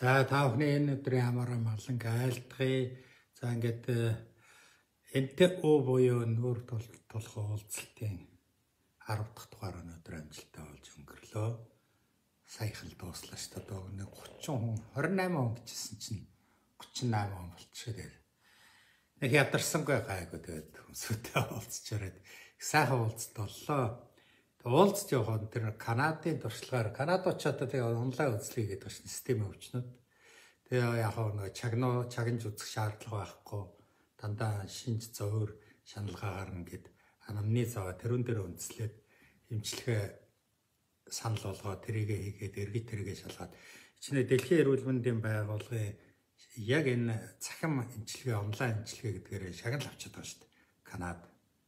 За та бүхний энэ өдрийн хамаараа маланг айлтгая. За ингээд энтэй буюу нүүр тулах уулзалтын 10 дахь дугаар өнөөдөр амжилттай болж өнгөрлөө. Саяхан дууслаа шүү дээ. Одоо нэг 30 хүн 28 хүн гэжсэн чинь 38 хүн болчихлоо. Нэг ядарсангүй гайгүй тэгээд хүмүүстэй уулзчаараад сайхан уулзалт боллоо. Уулзч явахад тэр Канадын туршлагаар Канадочдод тэгээ онлайн үзлэг гэдэг чинь систем өвчнөд. Тэгээ яг нэг чагнаж үзэх шаардлага байхгүй. Дандаа шинж зөөр шаналгаар ингээд анамнез аваа тэрүүн дээр үндэслээд эмчилгээ санал болгоо тэрийгэ хийгээд эргэж тэрийгэ шалгаад ичнэ дэлхийн эрүүл мэндийн байгууллагын яг энэ цахим эмчилгээ онлайн эмчилгээ гэдгээр шагнал авчиад байгаа шүү дээ. Канада.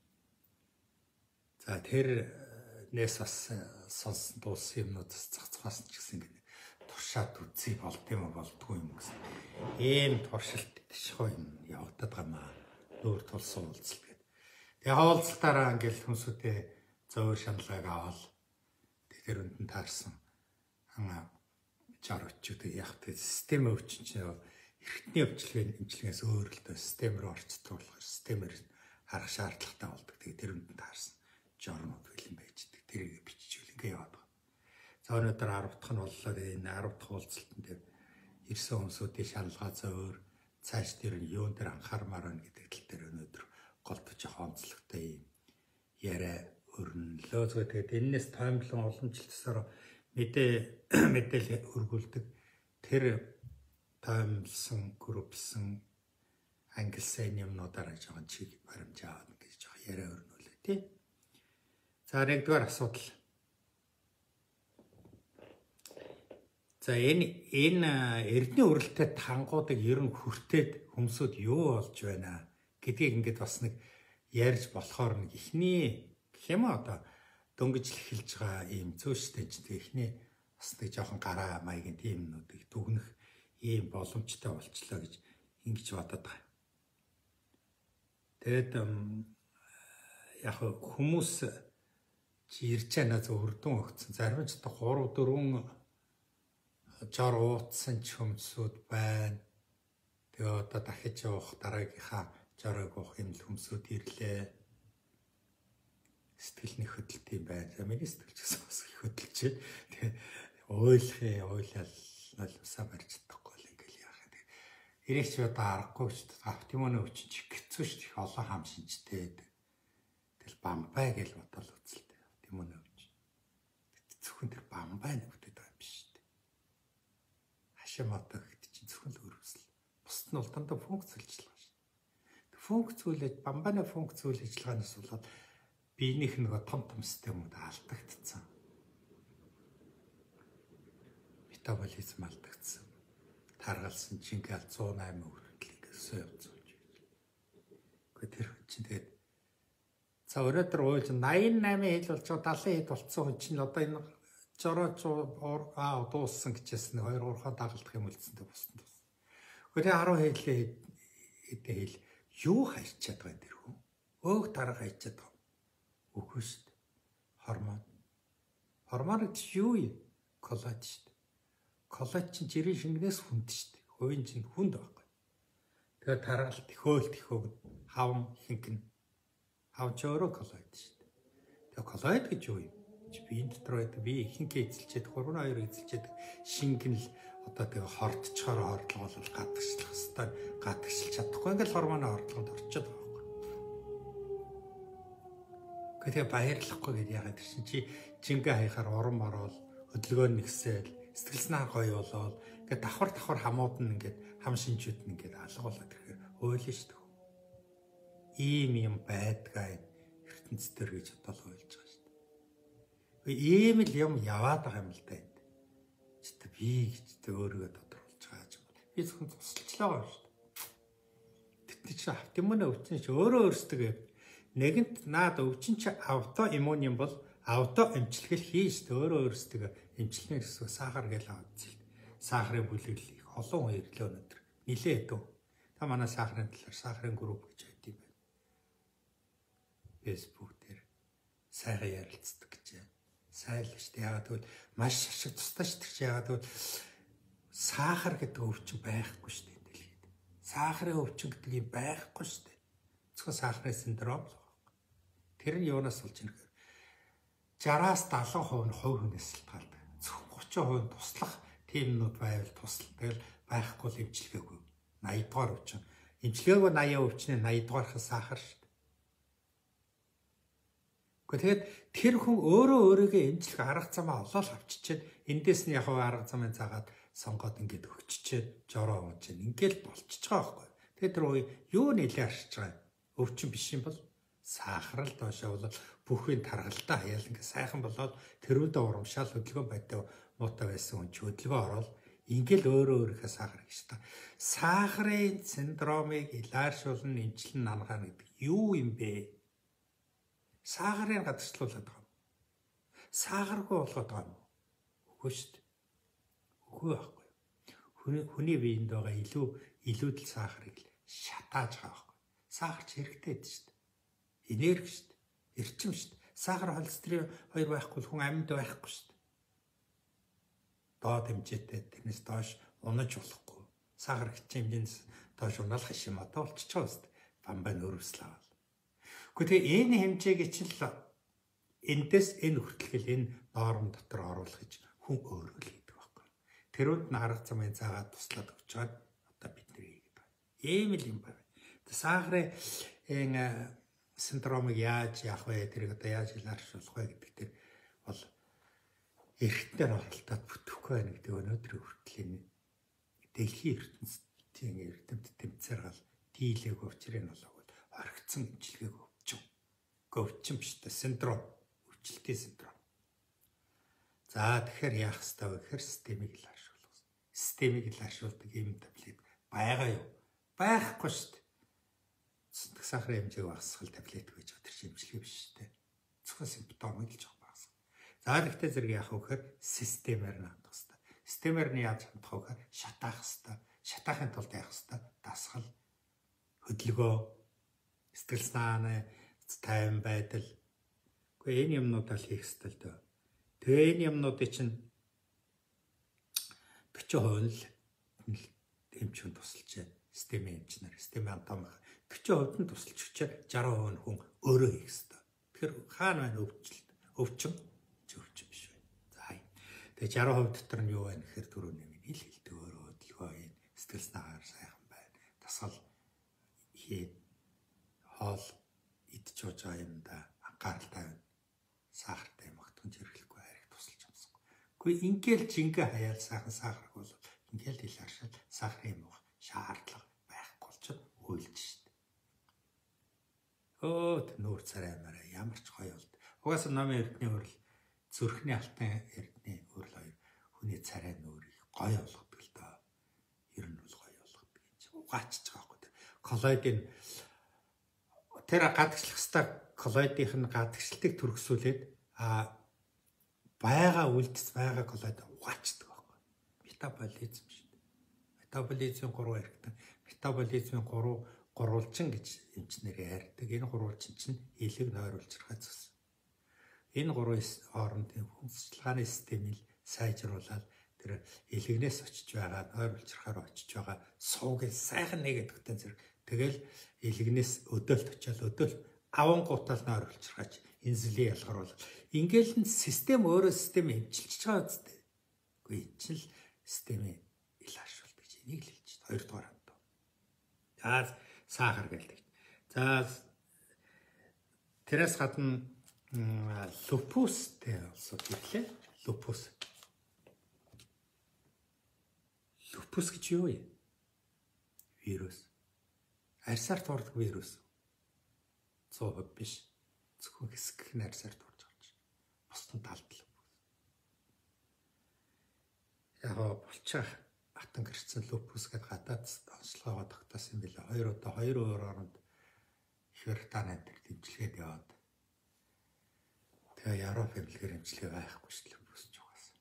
За тэр нэс бас сонсон дуусан юмнуудаас цацгаас ч гэсэн ингэ туршаад үзье болд юм болдгүй юм гэсэн. Ийм туршилт тишхой юм явагдаад гамаа. Нүүр тулсан уулзалт гэдэг. Тэгээ уулзалтаараа ингээл хүмүүсүүдээ зөөр шаналгааг аваад тэр өндөнд таарсан жар өчүүд яг тэр систем өвчин чинь эртний эмчилгээнээс өөр л дөө систем рүү орцдог болохоор системээр харах шаардлагатай болдог. Тэгээ тэр өндөнд таарсан жорнууд бэлэн байждаг. Тэрийг биччихвэл ингээ яваад байна. За өнөөдөр 10 дахь нь боллоо. Энэ 10 дахь уулзалтанд ирсэн хүмүүсүүдийн шаналгаа зөөр цааш дээр нь юун дээр анхаармаар байна гэдэг тал дээр өнөөдөр голдож онцлогтой юм яриа өрнөлөө. Тэгээд энэс таймлан уламжлалтсаар мэдээлэл өргүүлдэг. Тэр таймлсан группсэн ангилсан юмнуудаар жоохон чиг баримж аваад гэж жоохон яриа өрнүүлээ тий. За нэгдүгээр асуудал. За энэ эрдэнэ өрөлтөд тангуудыг ер нь хүртээд хүмүүсүүд юу болж байна гэдгийг ингээд бас нэг ярьж болохоор нэг ихний гэх юм одоо дөнгөж эхэлж байгаа ийм зөөштэй ч ихний бас нэг жоохон гараа маягийн тиймнүүдийг дүгнэх ийм боломжтой болчлоо гэж ингэж бодоод байгаа. Тэгээд яг хүмүүс ирж яана зөвөрдөн өгцөн зарим ч 3 4 жор уудсан ч хүмүүсүүд байна. Тэгээ одоо дахиж явах дараагийнхаа жорыг уух юм л хүмүүсүүд ирлээ. Сэтгэлний хөдөлт юм байна. Миний сэтгэл ч бас их хөдөлж байна. Тэгээ ойлал усаа барьж чадахгүй л ингээл яах юм. Ирээч одоо аргагүй ч автомоны өвчин ч хэцүү ш их олон хам шинжтэй. Тэгэл бамбай гэж бодол үзэлтэй. Автомоны өвчин. Зөвхөн тэр бамбай нүгдэд байгаа юм биш. Хашимото гэдэг чинь зөвхөн л өрөвсөл. Бусд нь бол дандаа функц ажиллагаа шүү. Функц үйлэж бамбаны функц үйл ажиллагаанаас болоод биенийх нь том системүүд алдагдсан. Метаболизм алдагдсан. Таргалсан жингээл 108 хүртэл гэсэн явцсан гэж. Гэхдээ тэр чинь тэгээд за өнөөдөр уйлж 88 хил болж байгаа 70 хил болцсон хүн чинь одоо энэ жорооч дууссан гэжсэн 2-3 хаа дагалдах юм үлдсэнтэй бусна. Гэхдээ 10 хил юу хайчаад байгаа тэр хүн? Өөх тарга хайчаад байгаа. Үгүй шүү дээ. Гормон. Гормон гэж юу юм? Коллаж шүү дээ. Коллаж чинь жирийн шингэнээс хүнд шүү дээ. Хувийн чинь хүнд байхгүй. Тэгээд таргалт хөөлт их өгнө. Хавн хинкэн. Хавч өөрөө коллоид шүү дээ. Тэгээд коллоид гэж юу юм? Биеийн дотор байдаг бие ихэнхээ эзэлчээд 3-2 эзэлчээд шингэнэл одоо тэгээ хордцохоор хордлого бол гадагшлах хэвээр гадагшилж чадахгүй ингээл гормоны хордлогонд орчод байгаа байхгүй. Гэхдээ баярлахгүй гэдээ яагаад тэр чинь чи жингээ хаяхаар уран морол хөдөлгөөн нэгсэл сэтгэл санаа гоё болоод ингээд давхар хамууд нь ингээд хам шинжүүд нь ингээд алгуулаад ирэхээр ойлно шүү дээ. Ийм юм байдгаа ертөнц төр гэж бодол ойлж байгаа. Ийм л юм яваад байгаа юм л да. Чи би гэж өөрийгөө тодорхойлж байгаа юм. Би зөвхөн тусалчлаа байгаа шүү дээ. Тэд чи автомоны өвчин чи өөрөө өөрсдөө нэгэнт наад өвчин чи автоиммун юм бол авто эмчилгээл хийж өөрөө өөрсдөө эмчилнэ гэсэн сахар гэж авчихсан. Сахарын бүлэглэл их олон хүн ирлээ өнөдр. Нилээ хэдэн. Та манай сахарын талаар сахарын групп гэж байд юм байна. Facebook дээр сайхан ярилцдаг гэж. Сайн л шүү дээ. Яагаад гэвэл маш ашиг тустай шүү дээ. Яагаад гэвэл сахар гэдэг өвчин байхгүй шүү дээ дэлхийд. Сахарын өвчин гэдэг юм байхгүй шүү дээ. Зөвхөн сахарын синдром л байна. Тэр нь юунаас болж ирэх вэ? 60-аас 70% нь хувь хүнээс шалтгаалдаг. Зөвхөн 30% нь туслах тиймнүүд байвал тусалдаг байхгүй л эмчилгээгүй. 80 дугаар өвчин. Эмчилгээгүй 80 өвчний 80 дугаархаас сахар шүү дээ. Тэгэхэд тэр хүн өөрөө өөрийгөө эмчлэх арга замаа олоод авчичээд эндээс нь яг арга замыг заагаад сонгоод ингээд өгчичээд жороо ууж чинь ингээд болчихж байгаа байхгүй. Тэгээд тэр үе юу нэлээ арчиж байгаа өвчин биш юм бол сахар л доошоо бол бүхний таргалдаа хаяал ингээд сайхан болоод тэрүүдээ урамшаал хөдөлгөөн байдаг муутай байсан хүн ч хөдөлгөөн ороод ингээл өөрөө өөрийнхөө сахар гэж та. Сахарын синдромыг илааршуулна, эмчлэн нангаана гэдэг юу юм бэ? Сахарыг гадагшлуулад байгаа юм. Сахаргүй болгоод байгаа юм. Үгүй шүү дээ. Үгүй байхгүй. Хүний биед байгаа илүүдэл сахарыг шатааж байгаа байхгүй. Сахарч хэрэгтэй дээ шүү дээ. Энерги шүү дээ. Эрчим шүү дээ. Сахар холестерин хоёр байхгүй бол хүн амьд байхгүй шүү дээ. Доод хэмжээтэй тэрнээс доош унаж болохгүй. Сахар хэмжээ хэмжээс доош унаалах юм одоо болчихж байгаа шүү дээ. Бамбай нөрөвслээ. Гэхдээ энэ хэмжээг чинь л эндээс энэ хүртэл энэ норм дотор оруулах гэж хүн өөрөө л хийдэг байхгүй. Тэрүүд нь арга замын заагаад туслаад өгч байгаа одоо бид нэр хийгээд байна. Ийм л юм байна. Сахарын энэ синдромыг яаж яах вэ? Тэрийг одоо яаж илэрхийлэх вэ гэдэг дээр бол эртнээр оролдоод бүтэхгүй байна гэдэг өнөөдрийн хүртэл энэ дэлхийн ертөнцийн эрдэмт тэмцээр гал дийлэг учрыг нь болоод оргицсан имчилгээг өвчин биш та синдром, өвчлөлтийн синдром. За тэгэхээр яах ёстой вэ гэхээр системийг илэрхийлэх. Системийг илэрхийлдэг юм таблет байгаа юу? Байхгүй шүү дээ. Цэцэг сахарын хэмжээг багасгах таблет гэж тэр хэмжлэг биш шүү дээ. Зөвхөн симптомыг л жоох багасгах. За гэхдээ зэрэг яах вэ гэхээр системээр нь хандах ёстой. Системээр нь яаж хандах вэ гэхээр шатаах ёстой. Шатаахын тулд яах ёстой? Дасгал, хөдөлгөөн, сэтгэл санаа тайван байдал. Гэхдээ энэ юмнуудаа л хийх ёстой л дөө. Тэгээ энэ юмнуудыг чинь 40% л эмчүүн тусалж байна. Системийн эмчнэр, системийн антом 40% нь тусалж өчөө 60% нь хүн өөрөө хийх ёстой. Тэгэхээр хаана байна өвчин биш байна. За. Тэгээ 60% дотор нь юу байна гэхээр түрүүний ил хилдэг өөрөө хөдөлгөөн хийн, сэтгэл санаагаар сайхан байна. Дасгал хий, хоол идж байгаа юм да анхааралтай байна. Сахартай юм хатган зэрэглэхгүй харих тусалж амсахгүй. Гэхдээ ингээл жингээ хаяал сайхан сахарх бол ингээл илэршил сахарын юм шаардлага байхгүй болчиход уйлж шít. Нүүр царай мараа ямар ч гоё болд. Угаасаа намын эрдний өрл зүрхний алтан эрдний өрл хоёр хүний царай нүүрийг гоё болгодог л доо. Ер нь бол гоё болгодог гэж угаачж байгаа байхгүй. Коллоидын тэр гадагшлах хэвээр коллоидын нь гадагшлтыг төрөсүүлээд байгаа үлдэс байгаа коллоид угаачдаг байхгүй. Метаболизм шүү дээ. Метаболизм 3 хэрэгтэн. Метаболизмын 3 гурвалжин гэж эмчнэр ярьдаг. Энэ гурвалжин чинь илэг нойруулж хацсан. Энэ гурвын хоорондын хүнсчилгааны системийг сайжруулаад тэр илэгнээс очиж байгаа нойруулж харахаар очиж байгаа суугийг сайхан нэгэд өгтэн зэрэг тэгэл илэгнээс өдөөлт очиад өдөөл аван гутал нойруулж хараач инсулин ялгаруул. Ингээл нь систем өөрөө систем эмчилж байгаа үстэй. Үгүй энэ чинь л системийн илэршүүлт гэж энийг л хэлж байна. 2 дугаар хамт. За сахар гэлдэг. За тэрээс гадна лупустэй also гэрлээ. Лупус. Лупус гэж юу вэ? Вирус. Арьсаар туурдаг вирус. 100% биш. Зөвхөн хэсэг нь арьсаар туурж байгаа юм. Бусдын талд л. Яг болчих хатан гэрчсэн лупус гэдэг гадаад онцлогоо тогтоосон юм билээ. Хоёр орнд их Британи дээр дэмжлэгээд яваад. Тэгээ Европ эмнэлгээр эмчилгээ байхгүй шүү дээ лупус ч угаасан.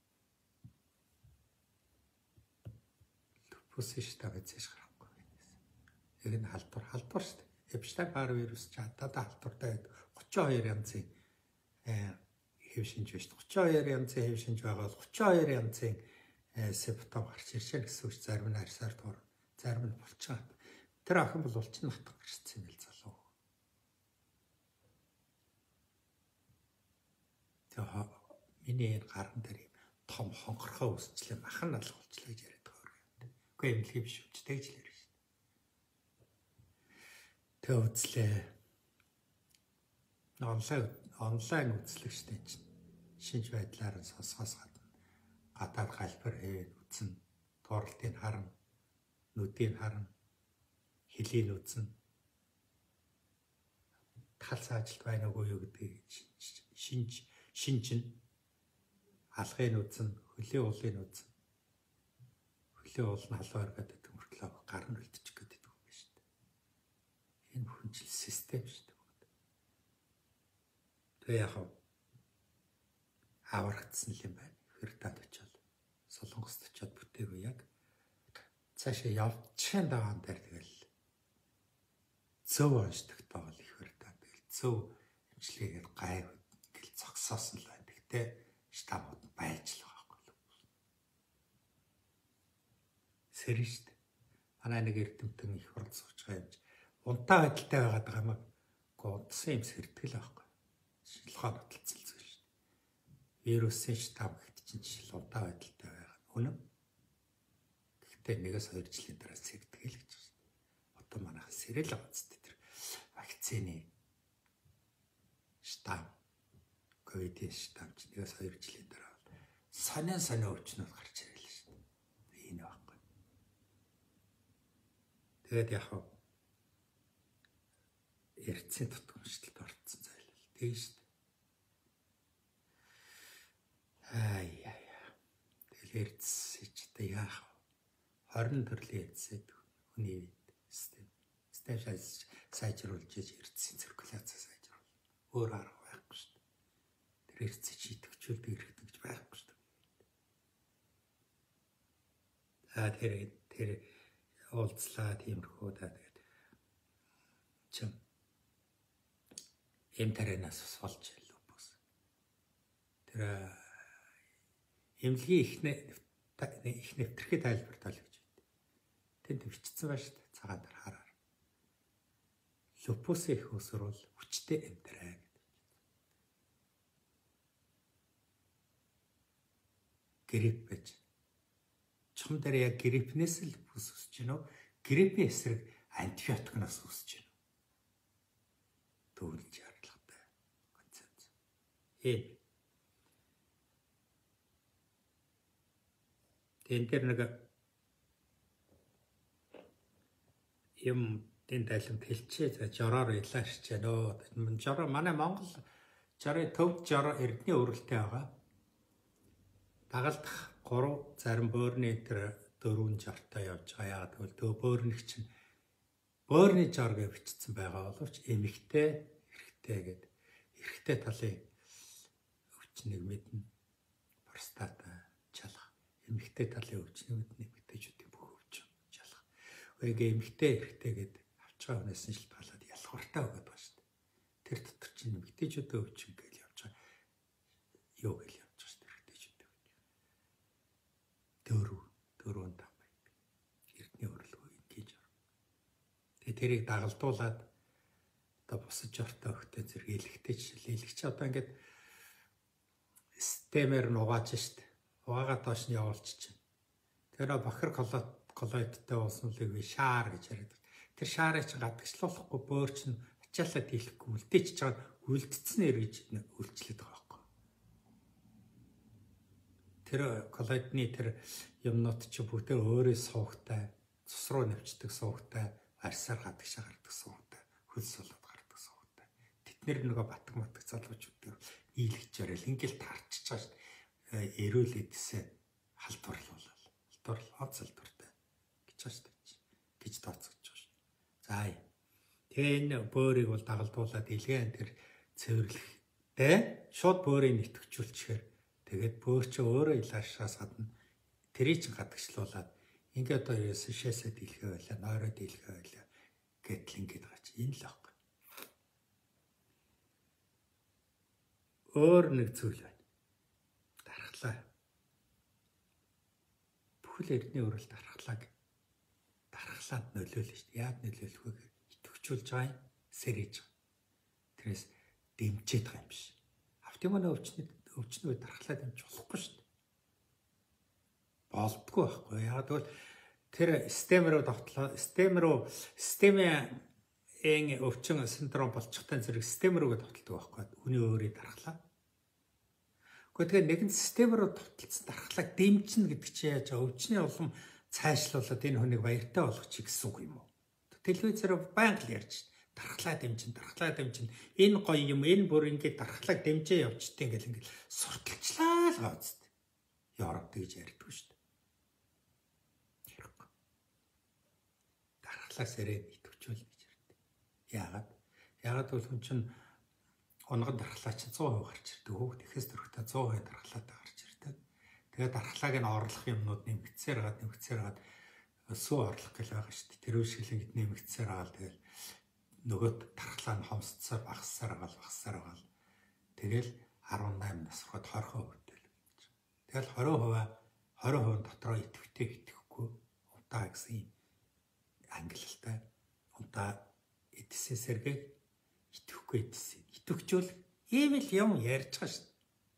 Лупус штаб эцэж гарахгүй байсан. Яг энэ халдвар шүү дээ. Эпштайн-Бар вирус ч хатаа халдвартай 32 янзын хэв шинж биш. 32 янзын хэв шинж байгаа бол 32 янзын сепtom гарч ирсэн гэсэн үг зарим нь арьсаар туур зарим нь булчин хат. Тэр охин бол булчин хат гарчсан юм л залуу. Тэгээ миний гаран дээр том хонхорхоо үсчлээ махан алга болчлаа гэж яриад байгаа юм. Үгүй юм л биш үчтэй гэж л ярьж шээ. Тэгээ үзлээ. Онлайн үзлэгчтэй чинь шинж байдлаар нь сонсгоос гадна гадаад галбар хийгээд үзнэ, тууралтыг харна, нүдийг харна, хөлийг үзнэ. Талс ажилт байна уу юу гэдгийг шинж алгыг үзнэ, хөлийн уулыг үзнэ. Хөлийн уул нь халуун оргиод төмөртлөө гар нь үлдчих гээд байдаг юм байна шүү дээ. Энэ хүнжил систем шүү дээ. Тэгээ яг аврагдсан юм байна. Хэрдад очиод Солонгост очиод бүтээгүй яг цаашаа явчихын дагаан дээр тэгэл зөв уншдаг тоол их хэрдад тэгэл зөв имчилгээгээр гайв гэл зогсоосон л байна. Тэгтээ штамууд байж л байгаа байхгүй юу. Сэрэн шүү дээ. Манай нэг эрдэмтэн их хурд сууж байгаа юм чи унтаа байдалтай байгаад байгаа юм гудсан юм сэрдэг л байхгүй. Шилхаа баталцал зүйл шүү дээ. Вирусын штам гэхэд чинь жишээл унтаа байдалтай байгаа. Үнэн. Гэхдээ 1-2 жилийн дараа сэрдэг л гэж байна. Одоо манайх сэрэл авцтай тэр вакцины штам ковидын штам чинь 1-2 жилийн дараа сонио өвчнүүд гарч ирэл шүү дээ. Энэ байхгүй. Тэгээд яг эрдцийн тутамшилтанд орцсон зайлал. Тэг шүү дээ. Тэгэл эрдсэж та яах вэ? 20 төрлийн эрдсэд хүний систем сайжруулж эрдсийн циркуляцаа сайжруул. Өөр арга байхгүй шүү дээ. Тэр эрдсэж идэвхжүүлдэг хэрэгтэй гэж байхгүй шүү дээ. Тэр уулзлаа тиймэрхүү тэгээд чим эмтарэнаас болж илүү бос. Тэр эмнэлгийн их нэвтрэх тайлбар тал гэж байна. Тэнд бичсэн байна шүү дээ. Цагаан дээр хараар. Лупусын их усрол хүчтэй эмтрээ гэдэг. Грип байж. Чухам дээр яг грипнээс л бүс өсөж гинөө. Грипийн эсрэг антибиотикноос өсөж гинөө. Төвлөж ярилгатай концепц. Тэн дээр нэг юм тэн тайлбарт хэлчихээ жороор илааш чанаа. Жороо манай Монгол жорын төвд жороо эрдний өрөлттэй байгаа. Дагалдах 3 зарим бөөрийн тэр 4 жортой явж байгаа. Яг тэгвэл бөөрнөх чинь бөөрийн жор гэж бичсэн байгаа боловч эмэгтэй эрэгтэй гэдэг. Эрэгтэй талын өвчнийг мэднэ. Простата чалах. Эмэгтэй талын өвчнийг мэднэ. Эмэгтэйчүүдийн бүх өвчин чалах. Үегээ эмэгтэй эрэгтэй гэдэг авч байгаа хүнээс нь шилтгаалаад ялхууртай өгöd байгаа шүү дээ. Тэр дотор чинь эмэгтэйчүүдийн өвчин гэж явж байгаа. Юу гэж явж байгаа шүү дээ. Эрэгтэйчүүдийн өвчин. Дөрөв тав байдаг. Эрдний өрлөгөө ингийн жор. Тэгээ тэрийг дагалдуулаад одоо бусад жортой өгтөө зэрэг илэгтэй жишээлэлэгч одоо ингээд системээр нь угааж штт. Угаагаад доош нь явуулчих чинь. Тэр бохир колоидтай ууснуулыг би шаар гэж яриад. Тэр шаарыг чинь гадагшлуулахгүй бөөр чинь ачаалаа дийлэхгүй үлдээч чагаад үлдцэнээр гэж үйлчлээд байгаа байхгүй. Тэр колоидны тэр юмнууд чи бүгдээ өөрөө сувгтай, цус руу навчдаг сувгтай, арьсаар гадагшаа гардаг сувгтай, хөлс болоод гардаг сувгтай. Тэднэр нөгөө батг залуучууд дээр нийлэгч ярил ингээл таарчиж байгаа шүү дээ. Эрүүл эдсээ халдварлуулаад. Халдвартай гэж байна шүү дээ. Гэж тооцогдож байгаа шүү. За. Тэгээ энэ бөөрийг бол дагалдуулаад илгээн тэр цэвэрлэхтэй шууд бөөрийг нэтгэжүүлчихээр тэгээд бөөр чи өөрөө илаашаас гадна тэрийг чинь гадагшлуулаад ингээд одоо шээсээ дийлхэ байлаа, нойроо дийлхэ байлаа гэтэл ингээд байгаа чи энэ л аахгүй. Өөр нэг зүйл байна. Дархлаа. Тэгвэл эрдний өрөл дархлаанд нөлөөлнө шүү дээ. Яад нөлөөлөх вэ? Идэвхжүүлж байгаа юм, сэрэж байгаа. Тэрээс дэмжиж байгаа юм биш. Автоманы өвчнөө дархлаа дэмжих болохгүй шүү дээ. Болдгоо байхгүй. Яг тэгвэл тэр системийн өвчин синдром болчихтой зэрэг систем рүүгээ тоталдаг байхгүй. Хүний өөрийн дархлаа. Гэхдээ нэгэн систем рүү тоталцсан дархлааг дэмжинэ гэдэг чинь яаж өвчний улам цаашлуулад энэ хүнийг баяртай болгох чи гэсэн үг юм уу? Телевизээр байнга л ярьж дархлаа дэмжин. Энэ гоё юм, энэ бүр ингээд дархлааг дэмжээ явчихдээ ингээл сурталчлаа л гооцд. Европ тэгж ярьдаг шүү дээ. Ярихгүй. Дархлаа сэрээд идэвхжүүл гэж ярьдаг. Яагаад бол хүн чинь онгод дархлаа чинь 100% гарч ирдэг. Хөөх тэхээс дөрөвтэй 100% дархлаатай гарч ирдэг. Тэгээд дархлааг нь орлох юмнууд нэмэгцээр гаад сүү орлох гэл байгаа шүү дээ. Тэр үшиглэн гэд нэмэгцээр агаал тэгэл нөгөө дархлаа нь хомсцоор багассаар агаал. Тэгэл 18 нас руу 20% хөтөл гэж. Тэгэл 20% дотроо идэхгүй удаа гэсэн юм ангиллалтай. Удаа эдсэн сэргийг идэхгүй эдсэн. Идэвхжүүл ийм л юм ярьж байгаа шүү дээ.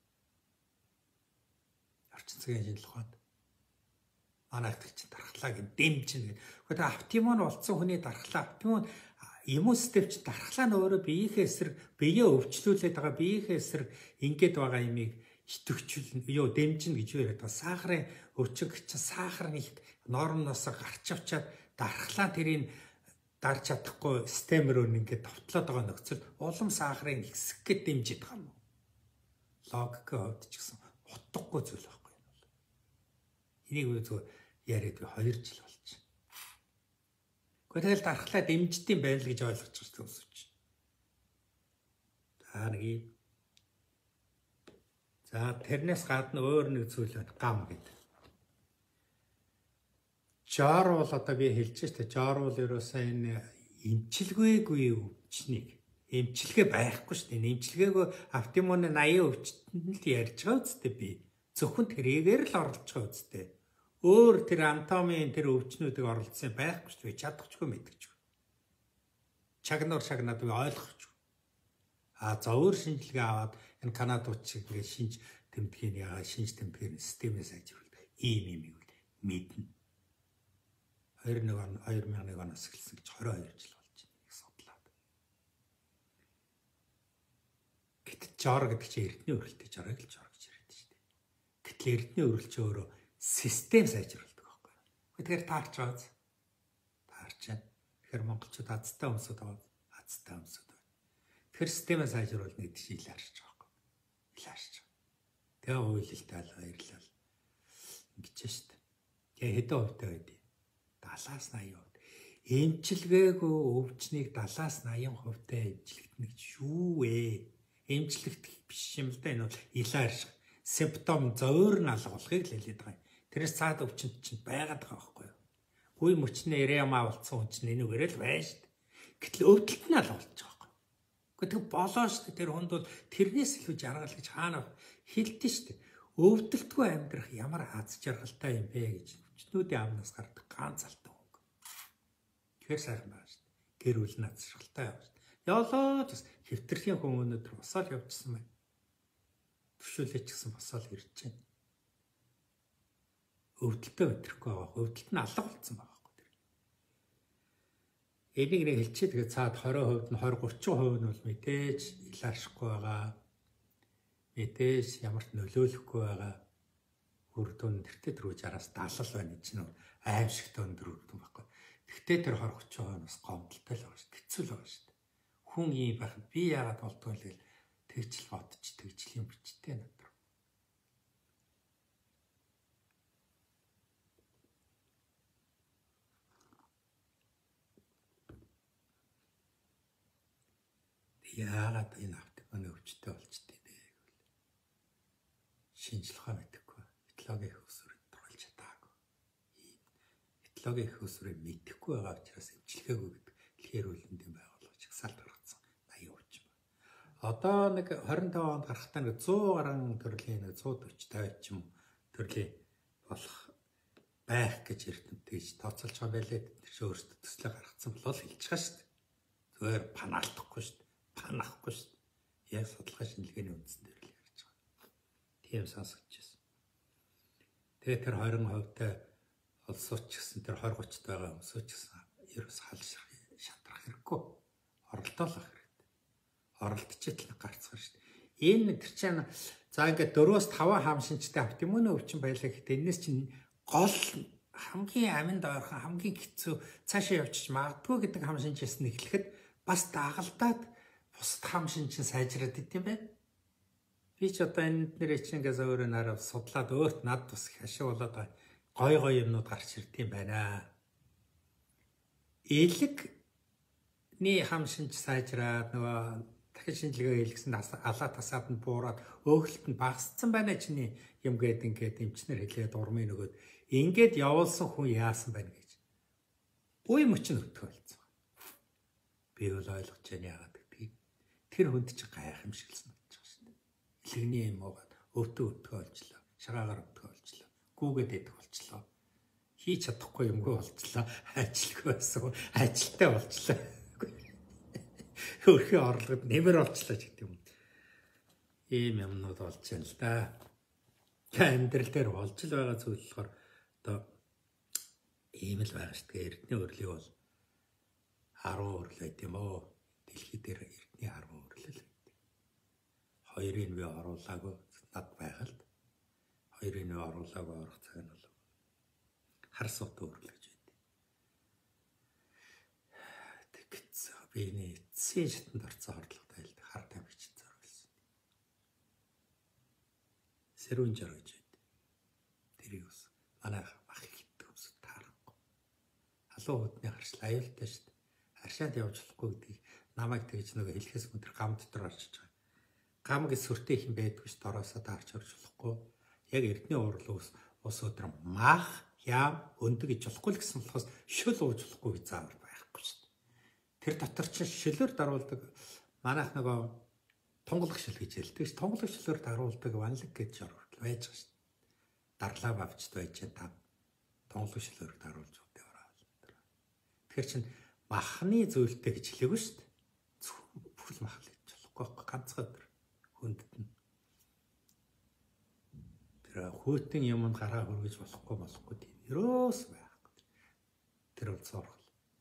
Орчин цагийн шинжлэх ухаанд манайх чинь дархлааг дэмжинэ гэдэг. Гэхдээ автимон болсон хүний дархлаа иммун систем чинь дархлаа нь өөрөө биеийнхээ эсрэг биеэ өвчлүүлээд байгаа биеийнхээ эсрэг ингээд байгаа юмыг идэвхжүүлнэ дэмжинэ гэж яриад байгаа. Сахарын өвчнө чинь сахар нь их нормоос гарч авчаад дархлаа тэрийг дарж чадахгүй систем рүү ингээд товтлоод байгаа нөхцөл улам сахарын ихсэх гэж дэмжиж байгаа юм. Логикийн хувьд ч гэсэн утгагүй зүйл байхгүй юм бол. Энийг зүгээр яриад 2 жил болж. Гэхдээ тэгэл дархлаа дэмждэм байл гэж ойлгож байгаа төсөвч. За тэрнээс гадна өөр нэг зүйл байна. Гам гэдэг. Жар бол одоо би хэлж штэ жар бол ерөөсөө энэ эмчилгээгүй өвчнийг эмчилгээ байхгүй штэ эмчилгээгүй автимоны 80 өвчтөнд л ярьж байгаа үстэй би зөвхөн тэрийгээр л оролцож байгаа үстэй өөр тэр анатомийн тэр өвчнүүдийг оролцсон байхгүй штэ чадахчгүй мэдчихгүй шагнаад би ойлгохгүй за өөр шинжилгээ аваад энэ канадууд шиг ингээд шинж тэмдгийн шинж тэмдгийн системээс ажиглуулдаг ийм үйл мэднэ 2001 оноос эхэлсэн гэж 22 жил болж байна их судлаад. Гэтэл жор гэдэг чинь эрдэнэ өрөлтөй жорыг л жор гэж яриад шүү дээ. Гэтэл эрдэнэ өрөлч өөрөө систем сайжруулдаг байхгүй юу? Тэгэхээр таарч байгаа. Тэгэхээр монголчууд азтай өмсөд байгаа. Тэгэхээр системээ сайжруулна гэдэг чинь ил харж байгаа байхгүй юу? Ил харж байгаа. Тэгээ уйлалтай баярлал. Ингэж шүү дээ. Тэгээ хэдэн хувьтай байдیں۔ 70-80%. Эмчилгээгүй өвчнийг 70-80% эмчлэгдэнэ гэж юу вэ? Эмчлэгдэх биш юм л да энэ бол илаарш. Симптом зөөр нь алгуулахыг л хэлээд байгаа юм. Тэрээс цаад өвчнөд чинь байгаад байгаа байхгүй юу? Үе мөчнөө эрэма болцсон хүн чинь энүүгээрээ л байна шүү дээ. Гэтэл өвдөлт нь алгуулж байгаа байхгүй юу? Гэхдээ болоо шүү дээ тэр хүнд бол тэрнээс илүү жаргал гэж хаана хэлдэж шүү дээ. Өвдөлтгүй амьдрах ямар аз жаргалтай юм бэ гэж өвчнүүдийн амнаас гардаг ганц алтан үг. Тэгэхээр сайхан байна шүү дээ. Гэр бүл над жаргалтай явж. Явлаа бас хэвтэрхийн хүн өнөдөр босоод явчихсан байна. Төвшүүлээч гэсэн босоод ирж байна. Өвдөлтөө өтрэхгүй байгаа. Өвдөлт нь алга болсон байгаа байхгүй тэр. Энийг нэг хэлчихээ тэгээ цаад 20% нь 20-30% нь бол мэдээж илааршихгүй байгаа. Мэдээж ямар ч нөлөөлөхгүй байгаа. Үр дүн тэртээ дөрөв 60-аас 70 байна гэж нөө аимшигтай өндөр үр дүн байхгүй. Тэгтээ тэр 20-30% бас гомдолтой л байгаа шүү. Хэцүү л байгаа шүү. Хүн ийм байхад би яагаад болдгоо л гэл тэгжл бодож тэгжлийн бичтэй надад. Яагаад энэ автомобиль өвчтэй болчтой бэ гэвэл шинжлэх ухаан мэдэхгүй этологийн их усрыг друулж чадаагүй. Этологийн их усрыг мэдэхгүй байгаа учраас эмчилгээгүй гэдэг дэлхийн хуулиндын байгууллагч чагсаалт гаргацсан 80 өвчин байна. Одоо нэг 25 онд гарахтаа нэг 100 гаруй төрлийн 140 50 ч юм төрлийн болох байх гэж эрдэмтэд тооцоолж байгаа байлээ. Тэр чинь өөрсдөө төслөө гаргацсан болол хэлж байгаа шүү дээ. Зүгээр панаалтахгүй шүү дээ. Панахгүй шүү дээ. Яг судалгаа шинжилгээний үндсэн дээр л ярьж байгаа. Тийм сонсогдож байсан. Тэгээ тэр 20% олсууч гэсэн тэр 20-30-д байгаа өмсөөч гэсэн ерөөс шатрах хэрэггүй. Оролдоолох хэрэгтэй. Оролдчихэл нэг гарцгаа шүү дээ. Энэ тэр чинь за ингээд 4-5 хам шинжтэй авт юм уу өвчин байлаа гэхдээ энэс чинь гол хамгийн аминд ойрхон хамгийн хэцүү цаашаа явчих магадгүй гэдэг хам шинжээс нь эхлэхэд бас дагалдаад бусад хам шинж нь сайжраад идэм байх. Би ч одоо энэ нэр чинь ингээд өөрөө нараа судлаад өөрт над тус их ашиг болоод байгаа гой юмнууд гарч ирдэм байна. Элэгний хам шинж сайжраад нөгөө дахин шинжилгээ хийлгэсэн алаа тасаад нь буураад өөхөлт нь багассан байна чиний юм ингээд эмчнэр хэлээд урмын нөгөөд ингээд явуулсан хүн яасан байна гэж. Үе мөч нь өтгөө болсон. Би бол ойлгож байна яагаад гэдгийг. Тэр хүнд чи гайхамшигсан болж байгаа шүү дээ. Илэгний юм уугаад өтгөө олчлоо. Шагаагаар өтгөө олчлоо. Гүүгээд идэх болчлоо. Хийж чадахгүй юмгүй болчлоо. Ажилгүй байсан. Ажилтай болчлоо. Хөрхи орлогод нэмэр олчлоо гэдэг юм. Ийм юмнууд болж байна л да. Амьдрал дээр болж л байгаа зүйл болохоор одоо ийм л байгаа шүү дээ. Эрдэнэ өрлөг бол 10 өрлөө байт юм уу? Дэлхий дээр эрдэнэ 10 өрлөл байт. Хоёрыг би оруулаагүй над байгаль. Хоёрыг би оруулаагүй орох цаг нь бол хар сут өрлөж байт. Тэгц биний эцсийн шатанд орцсон хордлоготой л хар тамхич зориулсан. Сэрүүн жаргаж байт. Тэрийг ус манай ах ихтэй ус таарахгүй. Халуун худны харшил аюултай шүү дээ. Харшаанд явж болохгүй гэдгийг намайг тэгж нөгөө хэлэхээс өндөр гам дотор орчиж байгаа. Гам гэж сүртэй их юм байдгүй шүү дээ. Ороосоо даарч орж болохгүй. Яг эрдэнэ урлал ус өдөр мах яам өндөг гэж болохгүй л гэсэн болохоос шөл ууж болохгүй гэж заавар байхгүй шүү дээ. Тэр дотор чинь шөлөөр даруулдаг манайх нөгөө тунгалах шөл гэж хэлдэг ш. Тунгалах шөлөөр даруулдаг ванлаг гэж орвол байж байгаа ш. Дарлаа авчд байж та тунгалах шөлөөр даруулж өгдөө ороо. Тэгэхээр чин махны зүйлтэй гэж хэлээгүй ш. Бүхэл мах л гэж болохгүй ганцхан өдөр хүндэт нь. Тэр хөөтөн юмд гараа хөргөж болохгүй тийм. Ерөөс байхгүй. Тэр бол зургал.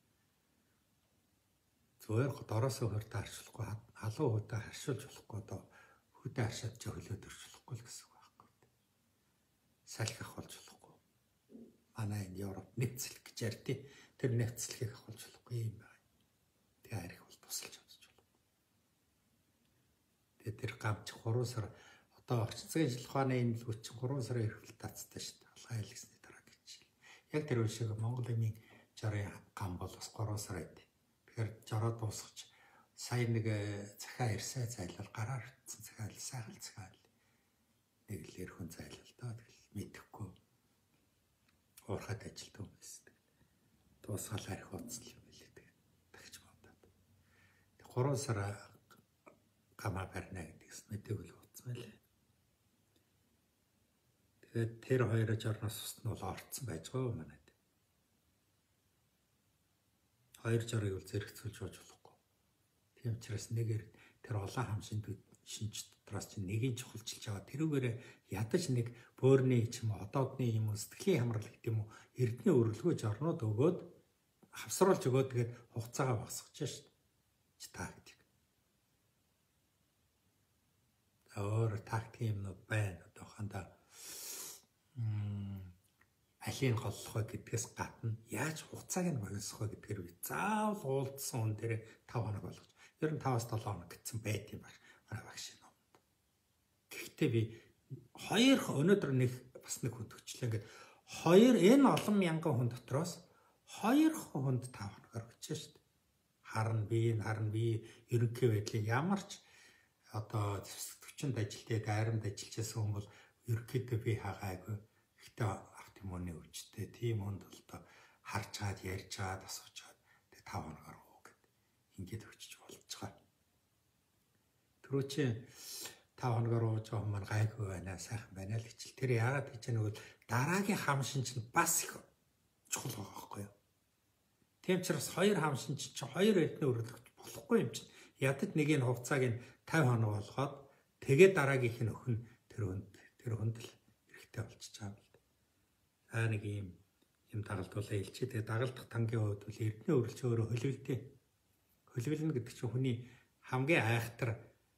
Зүгээр дороосоо хөртө харшуулахгүй халуун хөөтө харшуулж болохгүй доо хөөтө харшаад ч хөлөөд өрч болохгүй л гэсэн үг байхгүй. Салхи авахулж болохгүй. Манай энэ Европ нэвцлэг гэж ярьдیں۔ Тэр нэвцлэгийг авахулж болохгүй юм байна. Тэгээ арих бол тусалж авч болохгүй. Тэгээ тэр гамч 3 сар одоо орчин цагийн жил ухааны энэ л 3 сарын эрхлэлт татцтай шүү дээ. Алгаа хэлгэсний дараа гэж. Яг тэр үе шиг Монгол эмийн жарын гам бол бас 3 сар байд. Тэгэхээр жороо дуусгач сая нэг захаа ирсэ зайлал гараар утсан захаа сайхан захаа нэг л эрхэн зайлал доо тэгэл мэдэхгүй уурхад ажилтсан юм байсан. Дуусгаал арих уцал юм билээ тэгээд тагч бодоод. 3 сар гамаа барьна гэдгээс мэдээгүй л утсан байлээ. Тэгээд тэр хоёроо жорноос устна бол орцсон байж байгаа манайд. Хоёр жорыг бол зэрэгцүүлж болж болохгүй. Тийм учраас нэгээр тэр олон хам шинж дотроос чинь нэгийг чухалчилж байгаа. Тэрүүгээр ядаж нэг бөөрний ч юм уу одоодны юм уу сэтгэлийн хамрал гэдэг юм уу эрдэнэ өргөлгөө жорнууд өгөөд хавсруулж өгөөд тэгээд хугацаагаа багасгаж шээ. Тактик. Өөр тактик юмнууд байна. Одоохондоо алийг голлох вэ гэдгээс гадна яаж хугацааг нь богиносох вэ гэдгээр би заавал уулзсан хүн дээр 5 хоног болгож. Ер нь 5-7 хоног гэсэн байт юм байна. Манай багш юм. Гэхдээ би өнөөдөр нэг бас нэг хүнд өчлөө ингээд энэ олон мянган хүн дотроос 2 хүнд 5 хоногор өгч шүү дээ. Харна би ерөнхий байдлыг ямар ч одоо төвчөнд ажилтээд айрамд ажиллажсэн хүн бол ерөнхийдөө би хаагаагүй. Гэхдээ Тимоны өвчтэй тийм хүнд бол одоо харж чаад ярьж чаад асууж чаад тэгээ 5 хоногор уу гэд ингээд өчж болж байгаа. Түрүү чи хоногор ууж байгаа хүмүүс гайгүй байна, сайхан байна л хичээл. Тэр яагаад гэж нэг дараагийн хам шин чинь бас их чухал байгаа байхгүй юу? Тийм учраас хоёр хам шин чинь хоёр эрдэнэ өргөлөх болохгүй юм чинь. Ядаж нэг нь хугацааг нь 50 хоног болгоод тэгээд дараагийнх нь өхөн тэр хүнд л хэрэгтэй болчихж байгаа юм л. Нэг юм дагалдуулаа хэлчихээ. Тэгээд дагалдах тангийн хувьд бол эрдэнэ өргөлч өөрөө хөлөвлөдөө. Хөлөвлөнө гэдэг чинь хүний хамгийн айхтар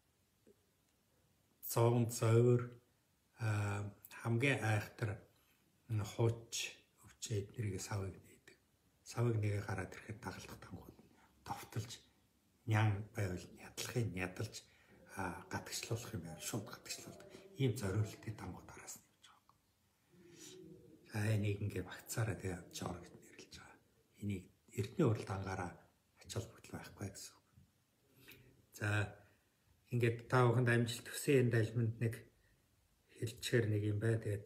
зовн зовир хамгийн айхтар хууч өвчөө эднэрийг савыг нээдэг. Савыг нэгэ гараад ирэхэд дагалдах тангууд товтолж нян байвал нядлахын ядалж гадагшлуулах юм байвал шууд гадагшлуулдаг. Ийм зориултын тангууд араас нь явж байгаа. Энийг ингээ багцаараа тэгээ жор гэж нэрлэж байгаа. Энийг эрдэнэ уралд ангаараа ачаал бүгд байхгүй гэсэн үг. За ингээд та бүхэнд амжилт төсөн энэ далминд нэг хэлчихээр нэг юм бай. Тэгээд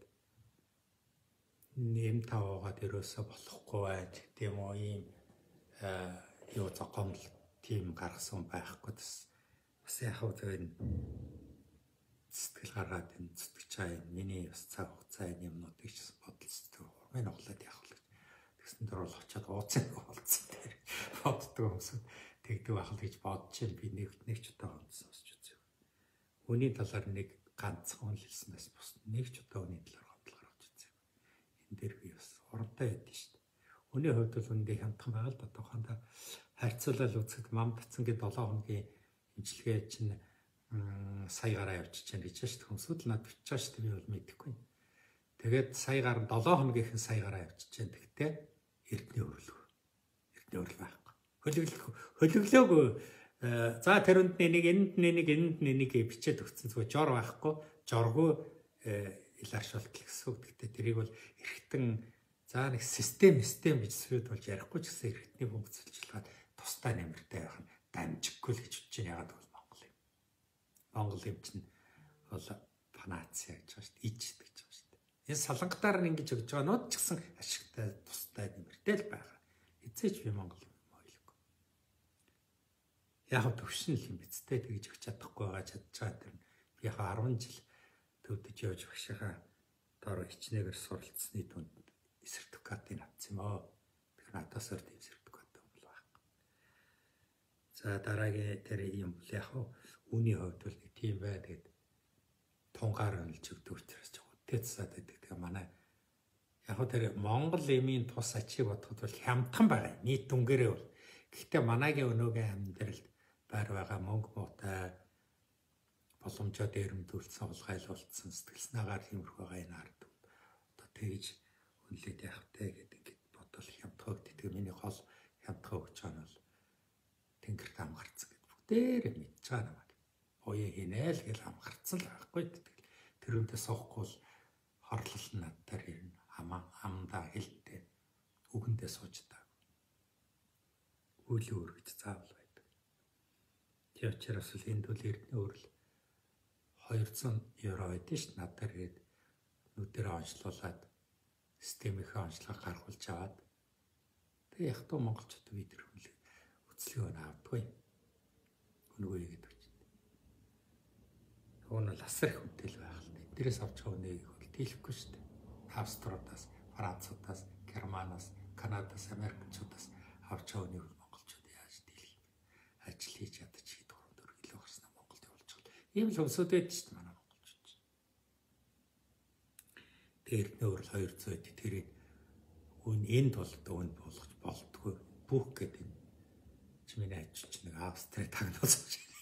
нэм таваагаад ерөөсө болохгүй байж тийм үү ийм юу зогомл тийм гаргасан байхгүй бас яг хөө зөв сэтгэл гаргаад энэ зүтгэж чаа миний бас цаг хугацаа энэ юмнуудыг ч бодолцдог. Урмын оглоод явах л тэгсэн дээр бол очиод ууцсан болцсон тэр боддог юмсууд тэгдэг байх л гэж бодож байна. Би нэг ч удаа онцсон сонсч үзье. Хүний талаар нэг ганцхан хэлснээс бус нэг ч удаа хүний талаар бодлого гаргаж үзье. Энэ дээр би бас урамтай байдсан шүү дээ. Хүний хувьд бол үндэ хямдхан байгаа л да тухайда харьцуулаад үзэхэд мам татсангийн 7 хоногийн имчилгээ чинь сая гараа явчих чинь гэж шүү дээ. Хүмүүсүүд л над бичиж шүү дээ. Би бол мэдэхгүй. Тэгээд сая гар 7 хоногийнхэн сая гараа явчих чинь. Тэгтээ эрдэнэ өрөл байхгүй. Хөлөглөөгүй. За тэрэнд энд нэг бичээд өгсөн зүгээр жор байхгүй. Жоргүй илэршүүлт гэсэн үг. Тэгтээ тэрийг бол эргэтэн за нэг систем гэж сүрд болж ярихгүй ч гэсэн эргэтний функцлжлаад тусдаа нэмэртэй байх нь дамжиггүй л гэж бодож яагаад бол Монгол юм чинь бол панацea гэж байна шүү дээ. Ич гэж байна шүү дээ. Энэ салангатаар нь ингэж өгж байгаа нууд ч гэсэн ашигтай тусдаа нэмэртэй л байгаа. Эцээч би Монгол юм ойлгүй. Яг төвшин л юм бицтэй тэгж өгч чадахгүй байгаа чадж байгаа тэр би яг 10 жил төвдөж явж багшихаа доор хичнээгэр суралцсны түнд сертификатыг авсан юм аа. Тэгэхээр надаас өөр тийм сертификат бол байхгүй. За дараагийн тэр юм бол яг үүний хувьд бол нэг тийм бай. Тэгээд тунгаар өнлж өгдөг учраас ч үтээцсаад байдаг. Тэгээ манай яг тэр Монгол эмийн тус ачийг бодоход бол хямдхан байгаа. Нийт дүнгээрээ бол. Гэхдээ манайгийн өнөөгийн амьдралд байр байгаа мөнгө муутай боломжоо дээрэмдүүлсэн улгайлуулсан сэтгэлснаагаар хэмрэх байгаа энэ ард одоо тэгж үнэлээд явахтай гэдэг ингээд бодвол хямдхан өгдөг. Тэгээ миний гол хямдхан өгч байгаа нь бол тэнгэрт амгарцсан гэдэг бүгдээрээ мэдж байгаа намайг. Оё хийнэ л гэл амгарцсан л байхгүй. Тэрүүндээ суухгүй л хорлол надаар ирнэ. Амдаа хэлтэй үгэндээ сууждаг. Үйл өөр гэж заавал байдаг. Тэг учраас л энд бол эрдэнэ өрөл 200 евро байдсан ш. Надаар ирээд нүдэрээ онцлуулад системийнхээ онцлог гаргуулж аваад тэг яг туу монголчууд бид тэр хүлээ өцлөгөө наавдгүй. Үнгөө игээд өгчээ. Уун л асар их хөдөл байх л дээ. Дээрээс авч байгаа нэг хөл дийлэхгүй шүү дээ. Австралиас, Француудаас, Германаас, Канадаас, Америкчуудаас авч байгаа нэг монголчууд яаж дийлэх юм. Ажил хийж ядаж хэд 3-4 кг гарснаа Монголд явуулж байгаа. Ийм л хөвсөд байдаг шүү дээ манай монголчууд. Тэрний өөр 200 эд тэрийг энд бол өөнд болгож болтгүй. Бүх гэдэг миний ажиж нэг Австрали тагнуулж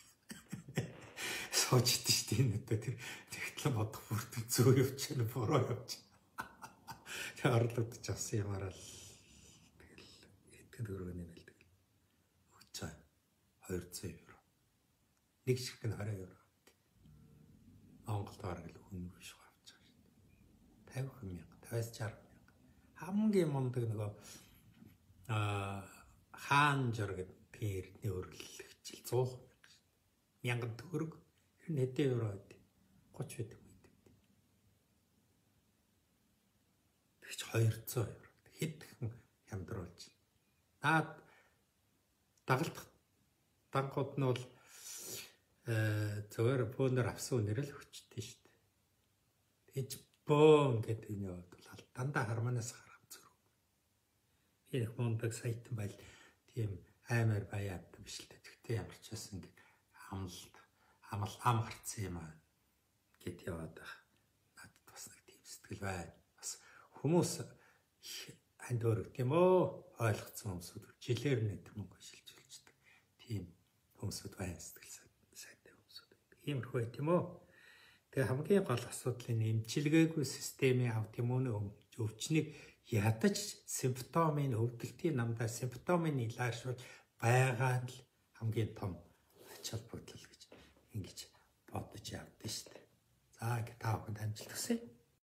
сууж идэв шүү дээ. Энэ одоо тэр тэгтлэн бодох бүртэл зөө явж байна, буруу явж байна. Тэр орлогдож авсан юмараа л тэгэл эдгээр дөрөвний нэлдэг. Өгч байгаа 200 евро. Нэг шиг нь 20 евро. Монголд бараг л хүн биш авч байгаа шүү дээ. 50 мянга, 50-60 мянга. Хамгийн мундаг нөгөө хаан жор гэдэг эрдний өргөлөгчл 100 мянган төгрөг ер нь хэдэн евро байд 30 байдаг үед. Тэгж 200 евро хэдхэн хямдруулж. Наад дагалдах дангууд нь бол зөвөр бөөнөр авсан үнээр л хүчтэй шүү дээ. Тэгж бөөн гэдэг энэ бол дандаа харманаас гарах зүрх. Энэ мундаг сайтан байл тийм аймаар баяад биш л дээ. Тэгтээ ямар ч байсан ингэ ам гарцсан юм аа гэд яваад байгаа. Надад бас нэг тийм сэтгэл байна. Бас хүмүүс ханд өрөг тийм үү? Ойлгоцсон хүмүүсүүд жилээр нэг мөнгө шилжүүлждэг. Тийм хүмүүсүүд байна, сэтгэл сайтай хүмүүсүүд. Иймэрхүү байт юм уу? Тэгээ хамгийн гол асуудал нь эмчилгээгүй системийн авт юм уу өвчнийг ядаж симптомын өвдөлтийн намдаа симптомын илэршүүл байгаа нь хамгийн том ач холбогдол гэж ингэж бодож явдсан шүү дээ. За ингэ та бүхэнд амжилт хүсье.